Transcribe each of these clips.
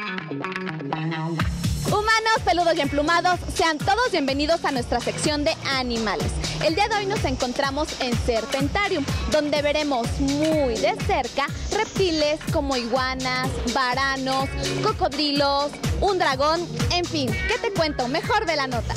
Humanos, peludos y emplumados, sean todos bienvenidos a nuestra sección de animales. El día de hoy nos encontramos en Serpentarium, donde veremos muy de cerca reptiles como iguanas, varanos, cocodrilos, un dragón, en fin, ¿qué te cuento? Mejor ve la nota.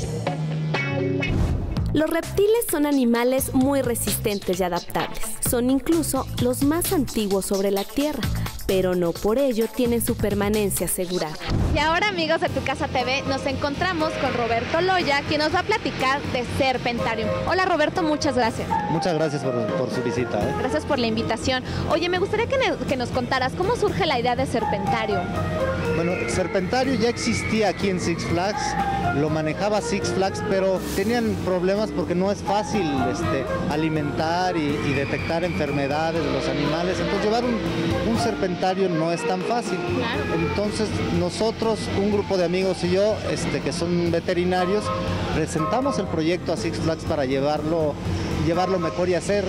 Los reptiles son animales muy resistentes y adaptables. Son incluso los más antiguos sobre la Tierra, pero no por ello tienen su permanencia asegurada. Y ahora, amigos de Tu Casa TV, nos encontramos con Roberto Loya, quien nos va a platicar de Serpentarium. Hola Roberto, muchas gracias. Muchas gracias por su visita. Gracias por la invitación. Oye, me gustaría que nos contaras cómo surge la idea de Serpentarium. Bueno, Serpentarium ya existía aquí en Six Flags, lo manejaba Six Flags, pero tenían problemas porque no es fácil alimentar y detectar enfermedades de los animales. Entonces llevar un Serpentarium no es tan fácil. Claro. Entonces nosotros, un grupo de amigos y yo, que son veterinarios, presentamos el proyecto a Six Flags para llevarlo mejor y hacer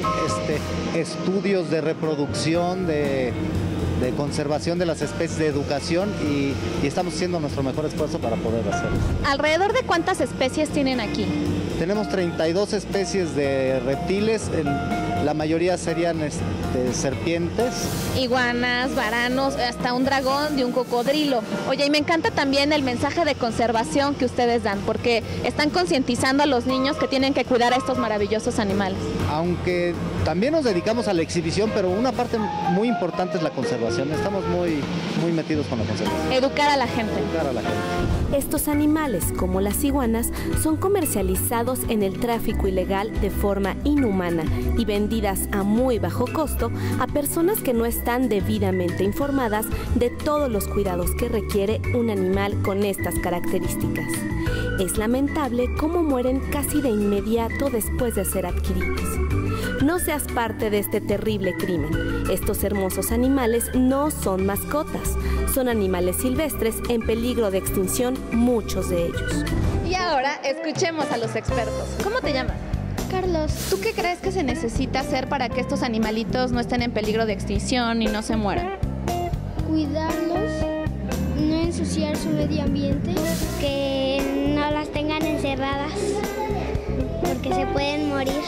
estudios de reproducción, de conservación de las especies, de educación y estamos haciendo nuestro mejor esfuerzo para poder hacerlo. ¿Alrededor de cuántas especies tienen aquí? Tenemos 32 especies de reptiles, la mayoría serían serpientes. Iguanas, varanos, hasta un dragón y un cocodrilo. Oye, y me encanta también el mensaje de conservación que ustedes dan, porque están concientizando a los niños que tienen que cuidar a estos maravillosos animales. Aunque también nos dedicamos a la exhibición, pero una parte muy importante es la conservación. Estamos muy metidos con la conservación. Educar a la gente. Educar a la gente. Estos animales, como las iguanas, son comercializados en el tráfico ilegal de forma inhumana y vendidas a muy bajo costo a personas que no están debidamente informadas de todos los cuidados que requiere un animal con estas características. Es lamentable cómo mueren casi de inmediato después de ser adquiridos. No seas parte de este terrible crimen. Estos hermosos animales no son mascotas, son animales silvestres en peligro de extinción, muchos de ellos. Y ahora escuchemos a los expertos. ¿Cómo te llamas? Carlos. ¿Tú qué crees que se necesita hacer para que estos animalitos no estén en peligro de extinción y no se mueran? Cuidarlos, no ensuciar su medio ambiente. Que no las tengan encerradas, porque se pueden morir.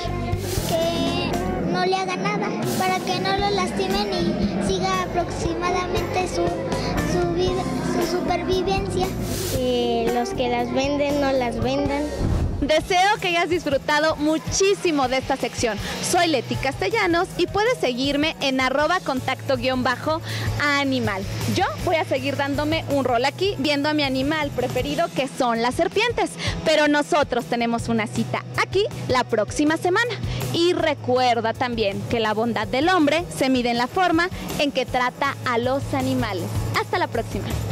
Que no le hagan nada, para que no lo lastimen y siga aproximadamente su vida, su supervivencia. Que los que las venden no las vendan. Deseo que hayas disfrutado muchísimo de esta sección. Soy Leti Castellanos y puedes seguirme en @contacto_animal. Yo voy a seguir dándome un rol aquí, viendo a mi animal preferido, que son las serpientes. Pero nosotros tenemos una cita aquí la próxima semana. Y recuerda también que la bondad del hombre se mide en la forma en que trata a los animales. Hasta la próxima.